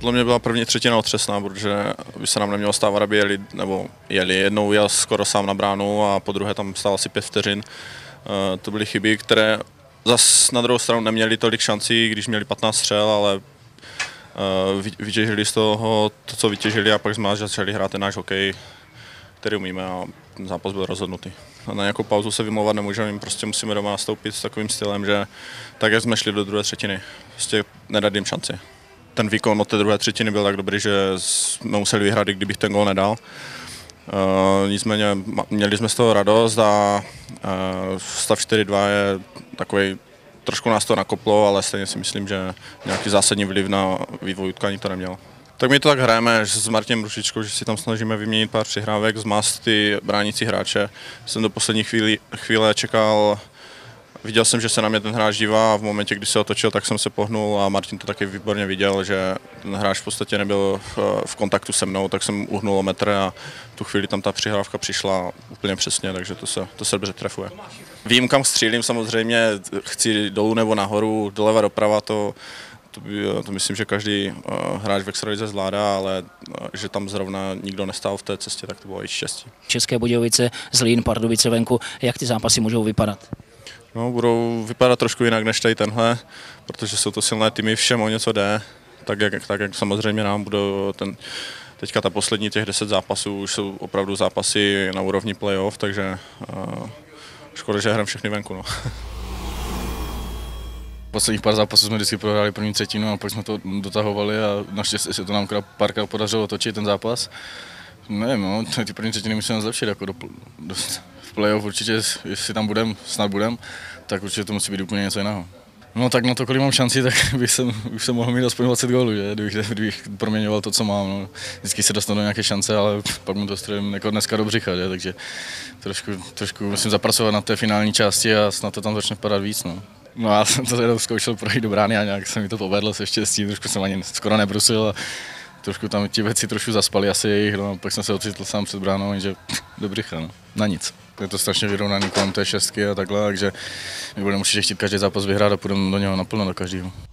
Podle mě byla první třetina otřesná, protože by se nám nemělo stávat, aby jeli. Jednou jel skoro sám na bránu a po druhé tam stál asi 5 vteřin. To byly chyby, které zas na druhou stranu neměli tolik šancí, když měli 15 střel, ale vytěžili z toho to, co vytěžili, a pak jsme začali hrát ten náš hokej, který umíme, a ten zápas byl rozhodnutý. A na nějakou pauzu se vymlouvat nemůžeme, jim prostě musíme doma nastoupit s takovým stylem, že tak, jak jsme šli do druhé třetiny, prostě nedat jim šanci. Ten výkon od té druhé třetiny byl tak dobrý, že jsme museli vyhrát, i kdybych ten gól nedal. Nicméně měli jsme z toho radost a stav 4-2 je takový, trošku nás to nakoplo, ale stejně si myslím, že nějaký zásadní vliv na vývoj utkání to nemělo. Tak my to tak hrajeme, že s Martinem Rušičkou, že si tam snažíme vyměnit pár přihrávek, zmást ty bránící hráče. Jsem do poslední chvíle čekal, viděl jsem, že se na mě ten hráč dívá, a v momentě, kdy se otočil, tak jsem se pohnul a Martin to taky výborně viděl, že ten hráč v podstatě nebyl v kontaktu se mnou, tak jsem uhnul o metr a tu chvíli tam ta přihrávka přišla úplně přesně, takže to se dobře trefuje. Vím, kam střílím samozřejmě, chci dolů nebo nahoru, doleva, doprava, to myslím, že každý hráč v extralize zvládá, ale že tam zrovna nikdo nestál v té cestě, tak to bylo i štěstí. České Budějovice, Zlín, Pardubice venku, jak ty zápasy můžou vypadat? No, budou vypadat trošku jinak než tady tenhle, protože jsou to silné týmy, všem o něco jde, tak jak samozřejmě nám budou teďka ta poslední těch 10 zápasů už jsou opravdu zápasy na úrovni playoff, takže škoda, že hrám všechny venku. No. Posledních pár zápasů jsme vždycky prohráli první třetinu a pak jsme to dotahovali a naštěstí se to nám párkrát podařilo točit ten zápas. Nevím, no, ty první třetiny musíme zlepšit, jako v playoff určitě, jestli tam snad budem, tak určitě to musí být úplně něco jiného. No tak na to, kolik mám šanci, tak bych se mohl mít aspoň 20 gólů, že? Kdybych proměňoval to, co mám. No. Vždycky se dostanu do nějaké šance, ale pak mu to strojím jako dneska do břicha, že? Takže trošku musím zapracovat na té finální části a snad to tam začne padat víc. No já jsem to jenom zkoušel projít do brány a nějak se mi to povedlo se štěstí, trošku jsem ani skoro nebrusil a trošku tam ti věci trošku zaspali asi jejich, no, pak jsem se ocitl sám před bránou, takže do břicha, no. Na nic. Je to strašně vyrovnaný kolem té šestky a takhle, takže my budeme určitě chtít každý zápas vyhrát a půjdeme do něho naplno do každého.